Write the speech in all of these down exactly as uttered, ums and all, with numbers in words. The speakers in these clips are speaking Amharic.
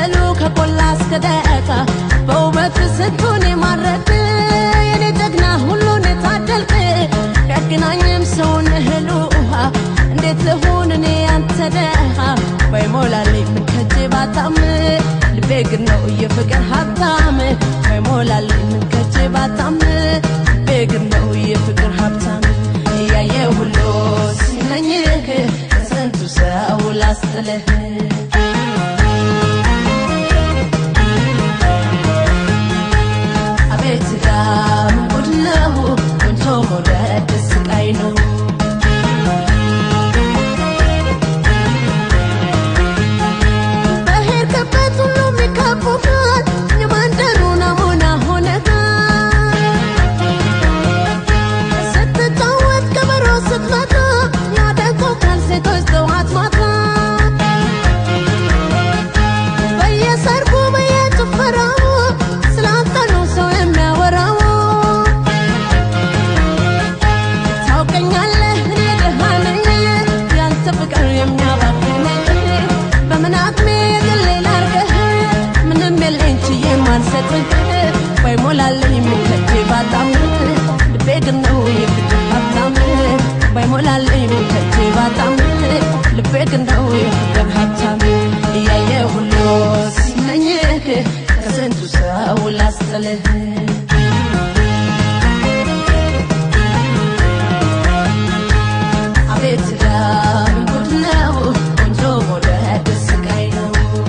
ሲከተሉ ከቆላስ ከደቃ በውበት ስንቱን ማረክ የኔ ጀግና ሁሉን ታደልክ ያገናኝም ሰውን ህሉሃ እንዴት ልሁን እኔ አንተ ደሃ ባይሞላልኝ ምን ከጄ ባጣም ልቤ ግን ነው የፍቅር ሀብታም ባይሞላልኝ ምን ከጄ ባጣም ልቤ ግን ነው የፍቅር ሀብታም ያየ ሁሉ ሲመኝክ ከስንቱ ሰው ላስጥልህ አቤት ዳም ጉድ ነው ቆንጆ መውደድ ስቃይ ነው በሄድክበት ሁሉ የሚከቡሃል የመንደሩ ናሙና ሆነሃል ስትጫወት ከበሮ ስትመታ ያደንቁሃል ሴቶች ጠዋት ማታ በየሰርጉ በየጭፈራው ስላንተ ነው ሰው የሚያወራው ታውቀኛለህ እኔ ደሃ ነኝ ያንተ ፍቅር የሚያባክነኝ በምን አቅሜ የግሌ ላርገህ ምንም የለኝ ችዬ ማልሰጥህ ባይሞላልኝ ምን ከጄ ባጣም ልቤ ግን ነው የፍቅር ሀብታም ባይሞላልኝ ምን ከጄ ባጣም ልቤ ግን ነው የፍቅር ሀብታም እያየ ሁሉ ሲመኝክ ከስንቱ ሰው ላስጥልህ አቤት ዳም ጉድ ነው ቆንጆ መውደድ ስቃይ ነው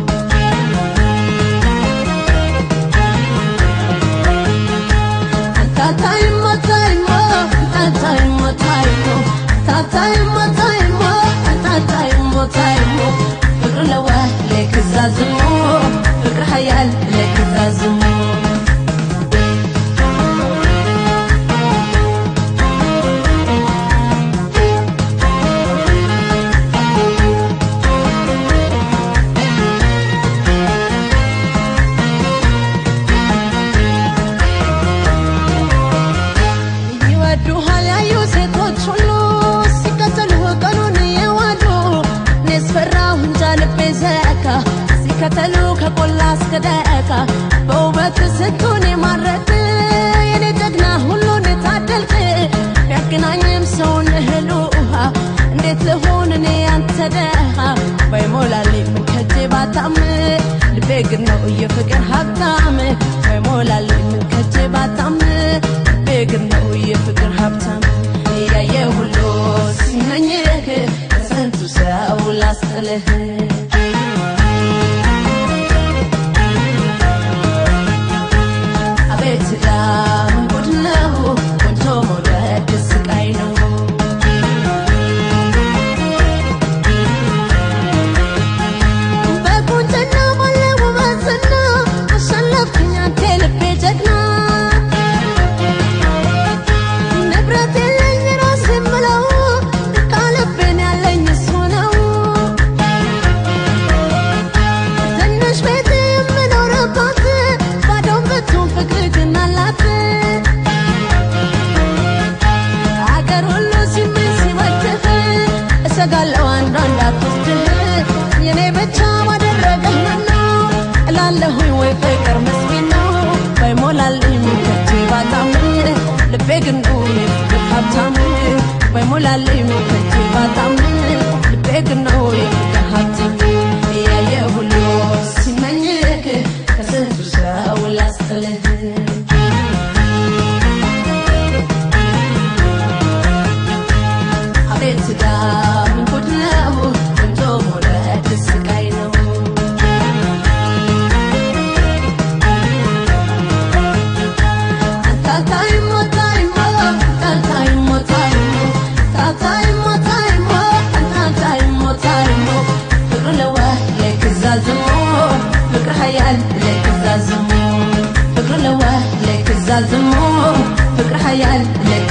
ታታይሞ ታይሞ ታታይሞ ታይሞ ታታይሞ ታይሞ ታታይሞ ታይሞ ፍቅር ለዋህ ለክዛዝሞ ፍቅር ሀያል ለክዛዝሞ ይወዱሃል ያዩ ሴቶች ሁሉ ሲከተሉ ቀኑን የዋሉ እኔስ ፈራሁ እንጃ ልቤ ዘካ ሲከተሉ ከቆላ እስከ ደቃ በውበት ስንቱን ማረክ የኔ ጀግና ሁሉን ታደልክ ያገናኝም ሰውን ህሉሃ እንዴት ልሁን እኔ አንተ ደሃ ባይሞላልኝ ምን ከጄ ባጣም ልቤ ግን ነው የፍቅር ሀብታም ባይሞላልኝ ምን ከጄ ባጣም ልቤ ግን ነው የፍቅር ሀብታም ያየ ሁሉ ሲመኝክ ከስንቱ ሰው ላስጥልህ አቤት ዳም ጉድ ነው ቆንጆ መውደድ ስቃይ ነው በቁንጅና ባለው ውበትና አሸነፍከኝ አንተ ልቤ ጀግና ንብረት የለኝ ራሴ የምለው ቃልቤን ያለኝ እሱ ነው ትንሽ ቤት የምኖርባት ባዶን ብትሆን ፍቅር ግን አላት አገር ሁሉ ሲመኝ ሲወድህ እሰጋለሁ አንዷ እንዳትወስድህ የኔ ብቻ ባደረገህ ምነው እላለሁኝ ወይ ፍቅር መስኪን ነው ባይሞላልኝ ምን ከጄ ባጣም ልቤ ግን ነው የፍቅር ሀብታም ባይሞላልኝ ምን ከጄ ባጣም ልቤ ግን ነው የፍቅር ሀብታም ያየ ሁሉ ሲመኝክ ከስንቱ ሰው ላስጥልህ አቤት ዳም ጉድ ነው ቆንጆ መውደድ ስቃይ ነው ታታይሞ ታይሞ ታታይሞ ታይሞ ታታይሞ ታይሞ ታታይሞ ታይሞ ፍቅር ለዋህ ለክዛዝሞ ፍቅር ሀያል ለክዛዝሞ ፍቅር ለዋህ ለክዛዝሞ ፍቅር ሀያል